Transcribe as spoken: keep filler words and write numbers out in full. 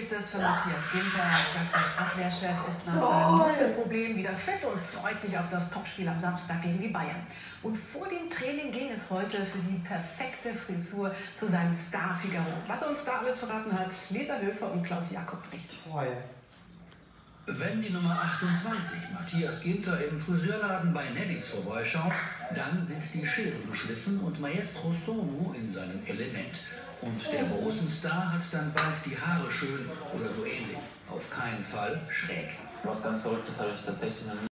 Gibt es für Matthias Ginter. Gladbachs Abwehrchef ist nach seinem Muskelproblem wieder fit und freut sich auf das Topspiel am Samstag gegen die Bayern. Und vor dem Training ging es heute für die perfekte Frisur zu seinem Star Figaro. Was er uns da alles verraten hat, Lisa Höfer und Klaus Jakob berichten. Wenn die Nummer achtundzwanzig Matthias Ginter im Friseurladen bei Nellys vorbeischaut, dann sind die Scheren geschliffen und Maestro Somu in seinem Element. Und der Borussenstar hat dann bald die Haare schön oder so ähnlich. Auf keinen Fall schräg. Was ganz Verrücktes habe ich tatsächlich noch nie